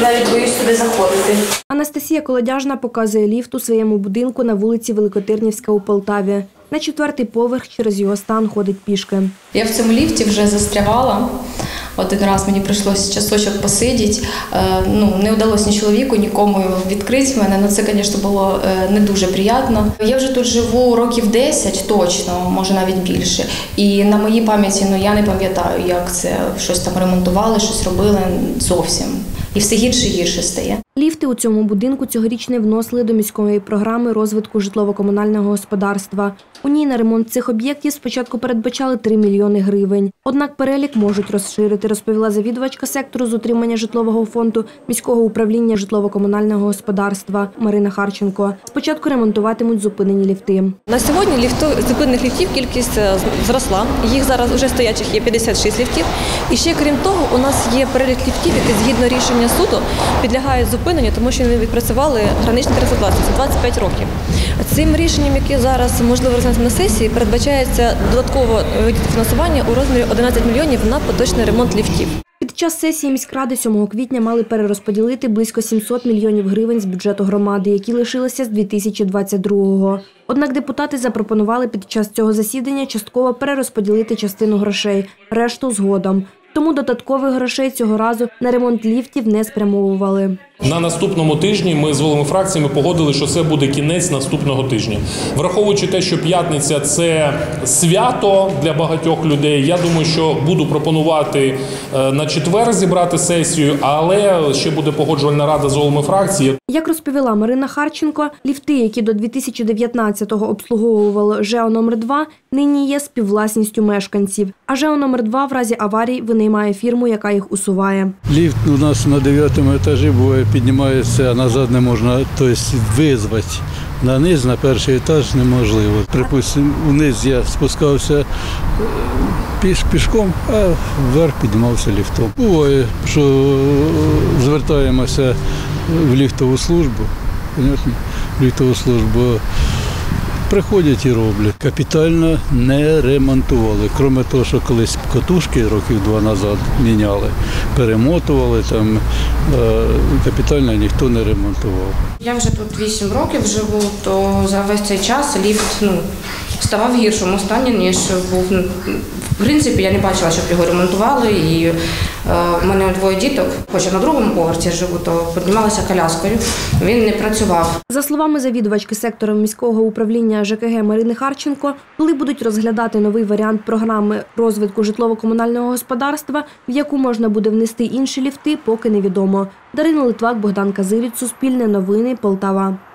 навіть боюсь сюди заходити. Анастасія Колодяжна показує ліфт у своєму будинку на вулиці Великотирнівська у Полтаві. На 4-й поверх через його стан ходить пішки. Я в цьому ліфті вже застрявала. Один раз мені прийшлося часочок посидіти. Не вдалося ні чоловіку, нікому відкрити мене. Це, звісно, було не дуже приємно. Я вже тут живу років 10 точно, може навіть більше. І на моїй пам'яті я не пам'ятаю, як це щось там ремонтували, щось робили зовсім. І все гірше і гірше стає. Ліфти у цьому будинку цьогоріч не вносили до міської програми розвитку житлово-комунального господарства. У ній на ремонт цих об'єктів спочатку передбачали 3 мільйони гривень. Однак перелік можуть розширити, розповіла завідувачка сектору з утримання житлового фонду міського управління житлово-комунального господарства Марина Харченко. Спочатку ремонтуватимуть зупинені ліфти. На сьогодні зупинених ліфтів кількість зросла. Їх зараз вже стоячих є 56 ліфтів. І ще крім того, у нас є перелік ліфтів, які згідно рішення суду підлягають зупиненню, тому що вони відпрацювали граничний термін експлуатації – це 25 років. Цим рішенням, яке зараз можливо розглянути на сесії, передбачається додаткове фінансування у розмірі 11 мільйонів на поточний ремонт ліфтів. Під час сесії міськради 7 квітня мали перерозподілити близько 700 мільйонів гривень з бюджету громади, які лишилися з 2022-го. Однак депутати запропонували під час цього засідання частково перерозподілити частину грошей, решту згодом. Тому додаткових грошей цього разу на ремонт ліфтів не спрямовували. На наступному тижні ми з головами фракціями погодили, що це буде кінець наступного тижня. Враховуючи те, що п'ятниця – це свято для багатьох людей, я думаю, що буду пропонувати на четвер зібрати сесію, але ще буде погоджувальна рада з головами фракції. Як розповіла Марина Харченко, ліфти, які до 2019-го обслуговувало ЖЕО номер 2, нині є співвласністю мешканців. А ЖЕО номер 2 в разі аварій винаймає фірму, яка їх усуває. Ліфт у нас на 9-му етажі буває, піднімається, а назад не можна, тобто визвати. На низ, на перший етаж неможливо. Припустимо, вниз я спускався пішком, а вверх піднімався ліфтом. Буває, що звертаємося в ліфтову службу, приходять і роблять. Капітально не ремонтували. Крім того, що колись катушки років 2 назад міняли, перемотували, там капітально ніхто не ремонтував. Я вже тут 8 років живу, то за весь цей час ліфт ставав в гіршому стані, ніж був. В принципі, я не бачила, щоб його ремонтували. І в мене 2 діток, хоч я на 2-му поверсі живу, то піднімалася коляскою, він не працював. За словами завідувачки сектору міського управління ЖКГ Марини Харченко, коли будуть розглядати новий варіант програми розвитку житлово-комунального господарства, в яку можна буде внести інші ліфти, поки невідомо. Дарина Литвак, Богдан Казиріць, Суспільне новини, Полтава.